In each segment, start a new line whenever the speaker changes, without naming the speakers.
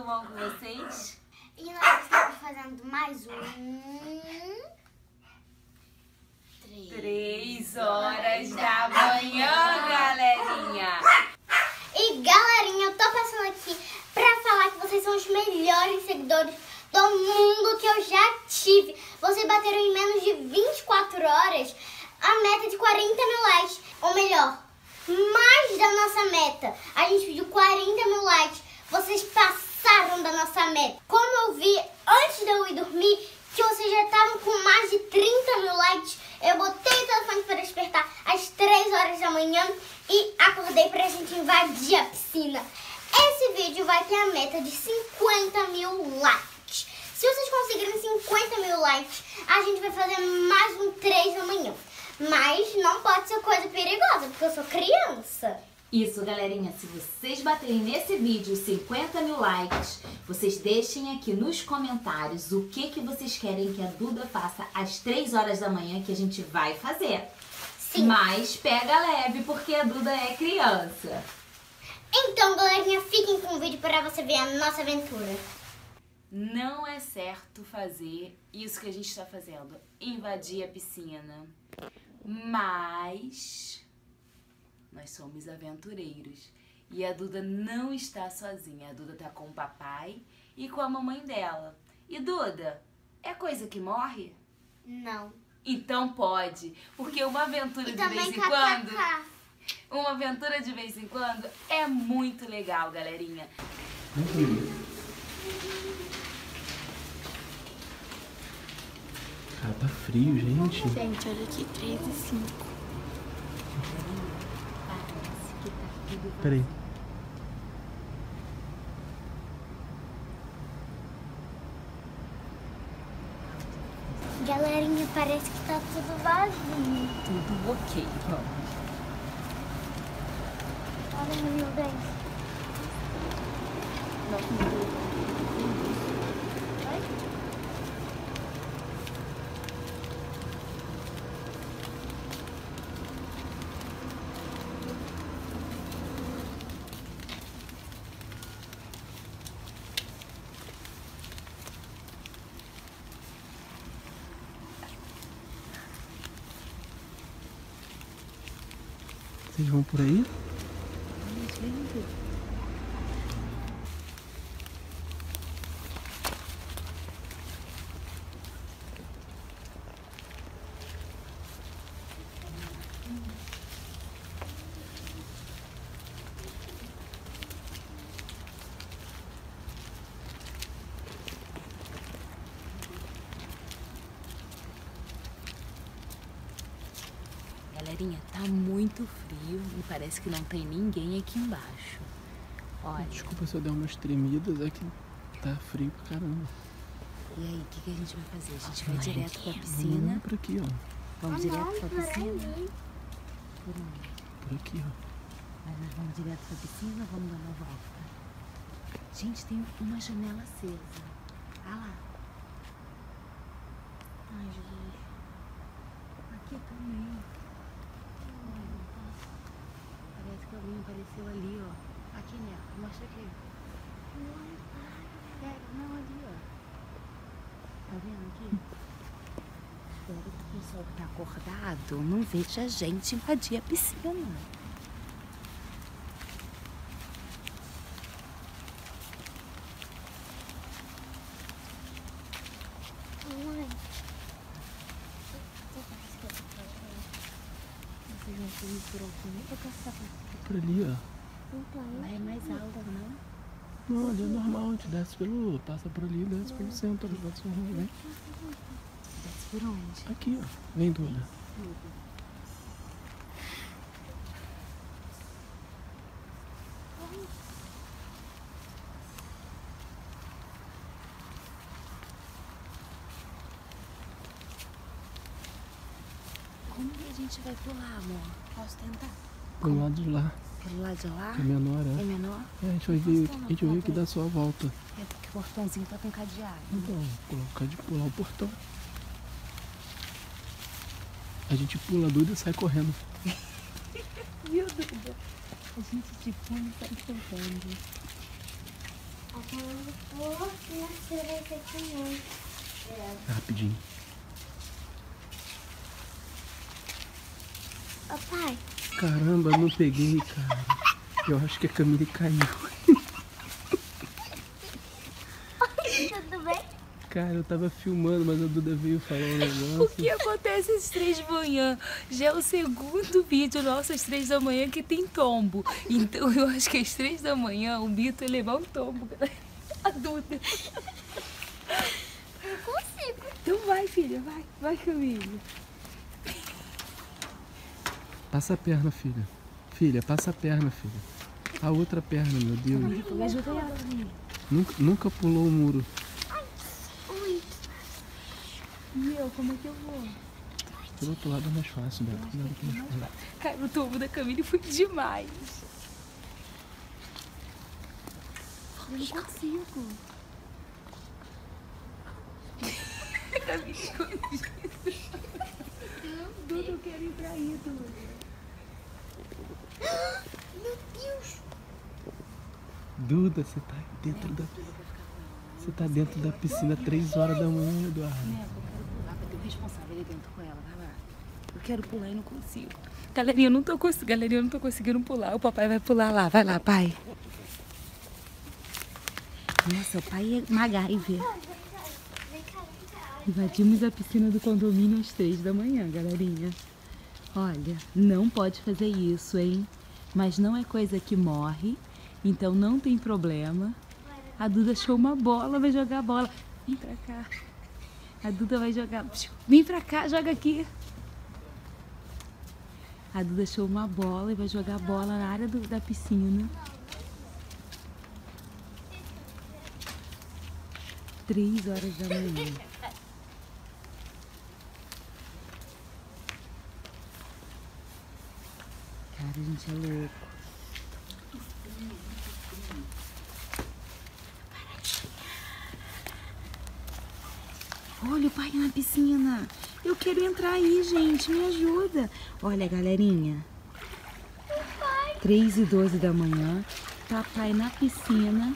bom com vocês?
E nós estamos fazendo mais um...
3 horas da manhã, galerinha!
E galerinha, eu tô passando aqui pra falar que vocês são os melhores seguidores do mundo que eu já tive. Vocês bateram em menos de 24 horas a meta de 40 mil likes. Ou melhor, mais da nossa meta. A gente pediu 40 mil likes. Vocês passaram da nossa meta. Como eu vi antes de eu ir dormir que vocês já estavam com mais de 30 mil likes, eu botei o telefone para despertar às 3 horas da manhã e acordei pra gente invadir a piscina. Esse vídeo vai ter a meta de 50 mil likes. Se vocês conseguirem 50 mil likes, a gente vai fazer mais um 3 da manhã. Mas não pode ser coisa perigosa, porque eu sou criança.
Isso, galerinha, se vocês baterem nesse vídeo 50 mil likes, vocês deixem aqui nos comentários o que vocês querem que a Duda faça às 3 horas da manhã, que a gente vai fazer.
Sim.
Mas pega leve, porque a Duda é criança.
Então, galerinha, fiquem com o vídeo para você ver a nossa aventura.
Não é certo fazer isso que a gente está fazendo, invadir a piscina. Mas nós somos aventureiros e a Duda não está sozinha. A Duda tá com o papai e com a mamãe dela. E Duda, é coisa que morre?
Não.
Então pode, porque uma aventura
E
de
também
vez em quando...
kkk.
Uma aventura de vez em quando é muito legal, galerinha.
Cara, tá frio, gente.
Gente, olha aqui, 3h05.
Peraí.
Galerinha, parece que tá tudo vazio.
Tudo ok, vamos.
Olha, meu bem.
Vocês vão por aí?
Galerinha, tá muito frio e parece que não tem ninguém aqui embaixo. Olha.
Desculpa se eu der umas tremidas, é que tá frio pra caramba.
E aí, o que a gente vai fazer? A gente vai direto pra
Vamos
piscina.
por aqui, ó.
Vamos direto pra piscina? Por onde?
Por aqui, ó.
Mas nós vamos direto pra piscina ou vamos dar uma volta? Gente, tem uma janela acesa. Ah lá. Ai, Jesus. Aqui também. Olha. Parece que alguém apareceu ali, ó. Aqui, né? Mostra aqui. Sério, não, ali, ó. Tá vendo aqui? Espero que o pessoal que tá acordado não veja a gente invadir a piscina.
Mãe.
Vocês vão subir por aqui? Eu quero saber.
Por ali, ó.
Lá é mais alto, não?
Não, ali é normal, a gente desce pelo... Passa por ali e desce pelo centro. Desce vem.
Desce por onde?
Aqui, ó. Vem, Duda.
Como que a gente vai pular, amor? Posso tentar?
Do lado de lá.
Pelo lado de lá?
Que é menor,
É
é.
menor?
É, a gente veio aqui dar só a volta.
É porque o portãozinho tá com cadeado.
Então, colocar de pular o portão. A gente pula a Duda e sai correndo.
Viu, Duda? A gente te pula e sai correndo.
Quando for nascer, vai ser com mãe.
Rapidinho.
Ô, pai.
Caramba, não peguei, cara. Eu acho que a Camille caiu.
Tudo bem?
Cara, eu tava filmando, mas a Duda veio falar um
O
negócio.
que acontece às 3 da manhã? Já é o segundo vídeo nosso às 3 da manhã que tem tombo. Então eu acho que às 3 da manhã o Bito ia levar um tombo. A Duda.
Eu consigo.
Então vai, filha, vai. Vai, Camille.
Passa a perna, filha. Filha, passa a perna, filha. A outra perna, meu Deus.
Me ajuda ela, Camille.
Nunca pulou o muro.
Ui.
E eu, como é que eu vou?
Pelo outro lado é mais fácil, Beto. Cuidado que é mais fácil.
Cara, o tombo da Camille foi demais. Eu não consigo. Camille escondida. Duda, eu quero ir pra aí, Duda.
Meu Deus.
Duda, você tá dentro da... Você tá dentro da piscina 3 horas da manhã, Eduardo.
Eu quero pular, vai ter um responsável ali dentro com ela, vai lá. Eu quero pular e não consigo. Galerinha, eu não tô conseguindo pular. O papai vai pular lá. Vai lá, pai. Nossa, o pai é MacGyver.
Vem cá.
Invadimos a piscina do condomínio às 3 da manhã, galerinha. Olha, não pode fazer isso, hein? Mas não é coisa que morre, então não tem problema. A Duda achou uma bola, vai jogar a bola. Vem pra cá. A Duda vai jogar. Vem pra cá, joga aqui. A Duda achou uma bola e vai jogar a bola na área da piscina. 3 horas da manhã. Cara, a gente é louco. Olha o pai na piscina. Eu quero entrar aí, gente. Me ajuda. Olha, galerinha. 3h12 da manhã. Papai na piscina.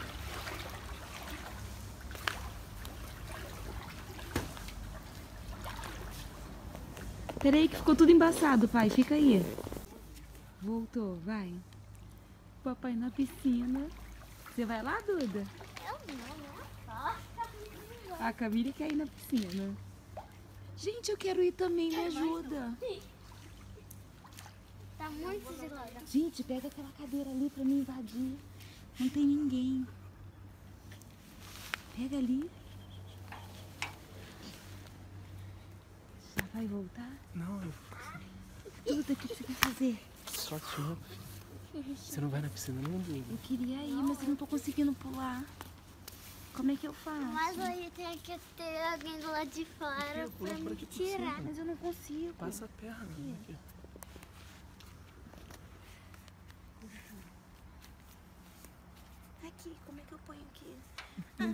Peraí que ficou tudo embaçado, pai. Fica aí. Voltou, vai. Papai na piscina. Você vai lá, Duda?
Eu não posso.
A Camille quer ir na piscina. Gente, eu quero ir também, me ajuda.
Tá muito gelada.
Gente, pega aquela cadeira ali pra me invadir. Não tem ninguém. Pega ali. Já vai voltar?
Não, eu...
Duda, o que você quer fazer?
Só te Você não vai na piscina não, Duda?
Eu queria ir, mas eu não tô conseguindo pular. Como é que eu faço?
Mas hoje tem que ter alguém do lado de fora
Aqui, pula
pra
por
me
aqui por
tirar.
cima.
Mas eu não consigo.
Passa a perna. Aqui.
Aqui, como é que eu ponho aqui? Aí.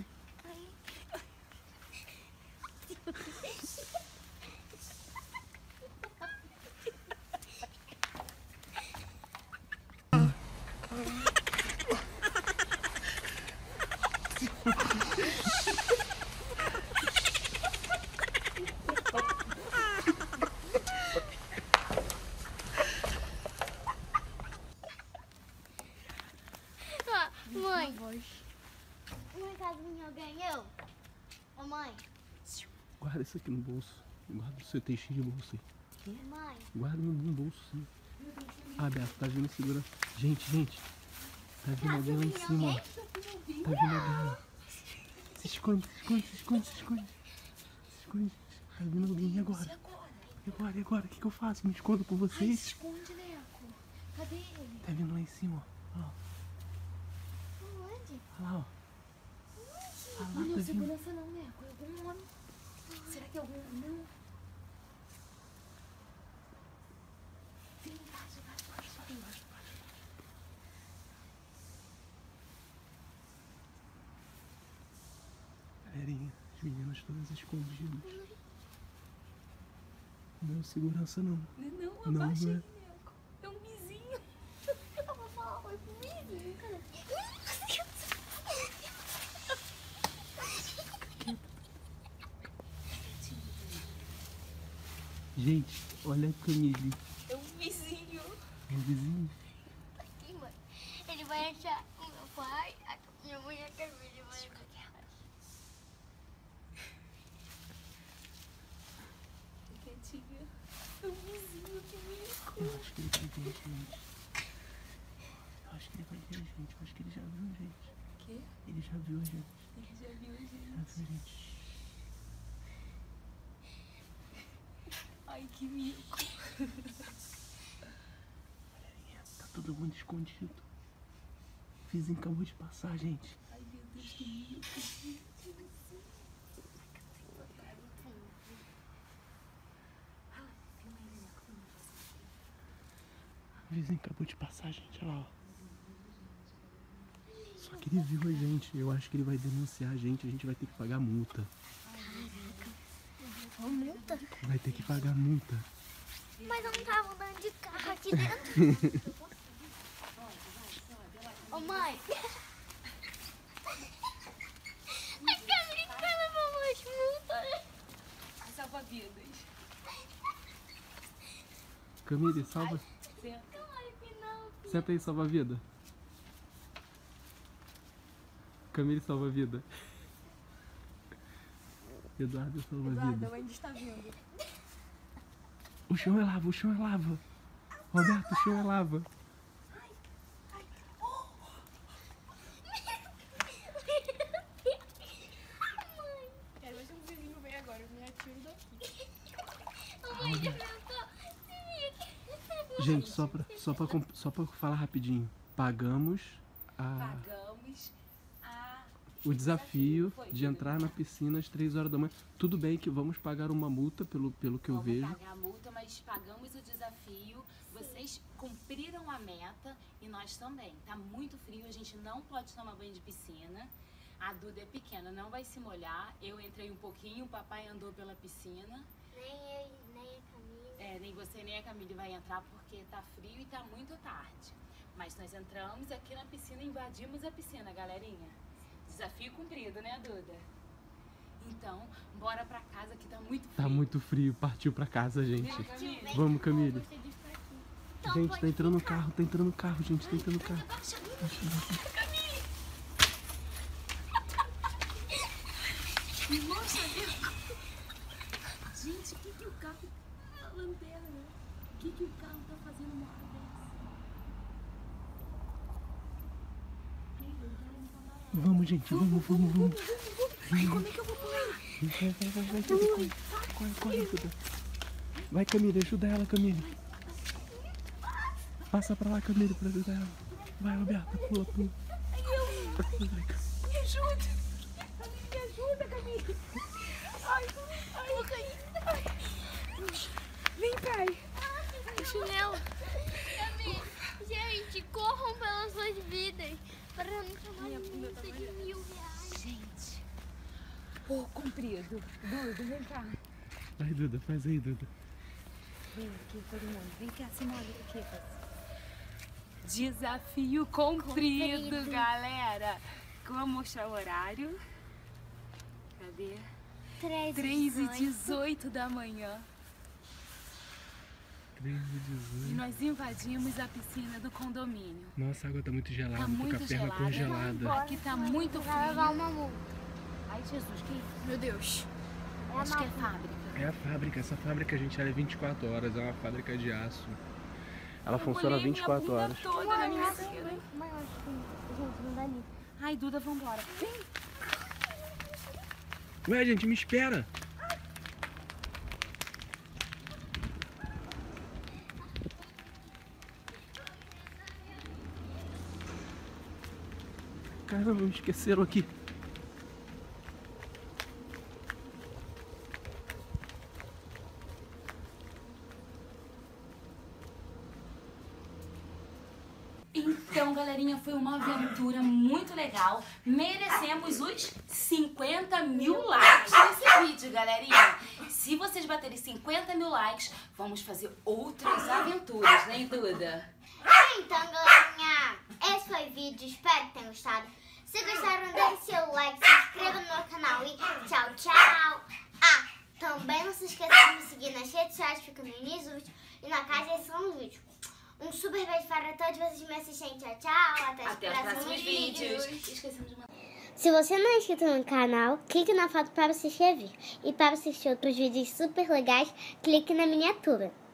Mãe, uma casinha ganhou? Ô mãe,
Guarda isso aqui no bolso. Guarda o seu textinho de bolso aí.
mãe,
Guarda no bolso, sim. Ah, Beto, tá vindo segura. Gente. Tá vindo alguém lá em cima, ó. Tá vindo alguém. Se esconde. Tá vindo alguém. E agora? E agora? O que eu faço? Me escondo com vocês?
Esconde, Leco. Cadê ele?
Tá vindo lá em cima, ó.
onde?
Olha lá, ó. Ah, lá,
Não,
tá vindo.
segurança não, Leco. É algum homem. Será que é algum homem? Não. Vem, vai.
Galerinha, os meninos todos escondidos. Não é segurança não.
Não,
Não,
abaixa
não é.
aí, Leco. É um vizinho.
Eu vou falar oi pro vizinho. Cadê?
Gente, olha a Camille.
É um vizinho.
É o vizinho.
Aqui, mãe. Ele vai achar o meu pai, a minha mãe e a Camille vai achar.
Quietinha. É um vizinho que me...
Eu acho que ele vai ver a gente. Eu acho que ele vai ver a gente. Eu acho que ele já viu a gente.
Quê?
Ele já viu a gente.
Ele já viu a
Já
gente.
viu a gente.
Ai, que mico.
Galerinha, tá todo mundo escondido. O vizinho acabou de passar, gente.
Ai, meu Deus, que mico.
O vizinho acabou de passar, gente. Olha lá, ó. Só que ele viu a gente. Eu acho que ele vai denunciar a gente vai ter que pagar multa.
Uma multa?
Vai ter que pagar multa.
Mas eu não tava andando de carro aqui dentro. Ô, mãe. A Camille vai levar umas multas.
Ai, salva-vidas.
Camille, salva.
Senta.
Senta aí, salva a vida. Camille, salva a vida. Eduardo, salva a
Eduardo,
vida.
a mãe está vindo.
O chão é lava, o chão é lava. Roberto, o chão é lava.
Quero ver se um vizinho vem agora. Eu me atiro daqui.
Gente, só pra falar rapidinho. Pagamos
Pagamos
o desafio de entrar na piscina às 3 horas da manhã. Tudo bem que vamos pagar uma multa pelo que eu vejo.
Vamos pagar a multa, mas pagamos o desafio. Vocês cumpriram a meta e nós também. Tá muito frio, a gente não pode tomar banho de piscina. A Duda é pequena, não vai se molhar. Eu entrei um pouquinho, o papai andou pela piscina.
Nem eu, nem a Camille.
Nem você nem a Camille vai entrar porque tá frio e tá muito tarde. Mas nós entramos aqui na piscina, invadimos a piscina, galerinha. Desafio cumprido, né, Duda? Então, bora pra casa que tá muito frio.
Tá muito frio, partiu pra casa, gente.
Vem, Camille.
Vamos, Camille.
Gostei de ficar aqui. Então,
Gente,
pode
tá entrando no
ficar.
carro, tá entrando no carro, gente, tá entrando no carro.
Nossa, gente, o que o carro... A lanterna. O que o carro tá fazendo uma hora dessa?
Vamos, gente, vamos.
Ai, como é que eu vou pular?
Vai, Camille, corre, Duda. Vai, Camille, ajuda ela, Camille. Passa pra lá, Camille, pra ajudar ela. Vai, Roberta, pula.
Me ajude! Me ajuda, Camille! Ai, vou cair! Vem, pai!
Ai, chinelo. Camille, gente, corram pelas suas vidas. Para não tomar
Minha bunda
multa
tá
de R$1000.
Gente! Pô, comprido! Duda, vem cá!
Vai, Duda, faz aí, Duda.
Vem aqui, todo mundo. Vem cá, se molha aqui. Desafio cumprido, galera! Vamos mostrar o horário. Cadê? 3h18 da manhã.
3 e
E
18.
nós invadimos a piscina do condomínio.
Nossa, a água tá muito gelada,
Tá
tô com a
muito
perna
gelada.
congelada.
Aqui tá muito
Vai levar
frio.
uma multa.
Ai, Jesus, que isso?
Meu Deus.
Acho que é fábrica.
É a fábrica, essa fábrica, gente, ela é 24 horas, é uma fábrica de aço. Ela funciona
Molhei minha
24
bunda
horas.
toda na minha piscina.
Mas eu acho que gente não dá nisso.
Ai, Duda, vambora. Vem.
Ué, gente, me espera. Caramba, me esqueceram aqui.
Então, galerinha, foi uma aventura muito legal. Merecemos os 50 mil likes nesse vídeo, galerinha. Se vocês baterem 50 mil likes, vamos fazer outras aventuras, né, Duda?
Então, galerinha, esse foi o vídeo. Espero que tenham gostado. Se gostaram, deixe seu like, se inscreva no meu canal e tchau, tchau. Ah, também não se esqueça de me seguir nas redes sociais, fica no início do vídeo e na descrição do vídeo. Um super beijo para todos vocês que me assistem. Tchau, tchau.
Até os próximos vídeos. Esquecemos de mandar.
Se você não é inscrito no canal, clique na foto para se inscrever. E para assistir outros vídeos super legais, clique na miniatura.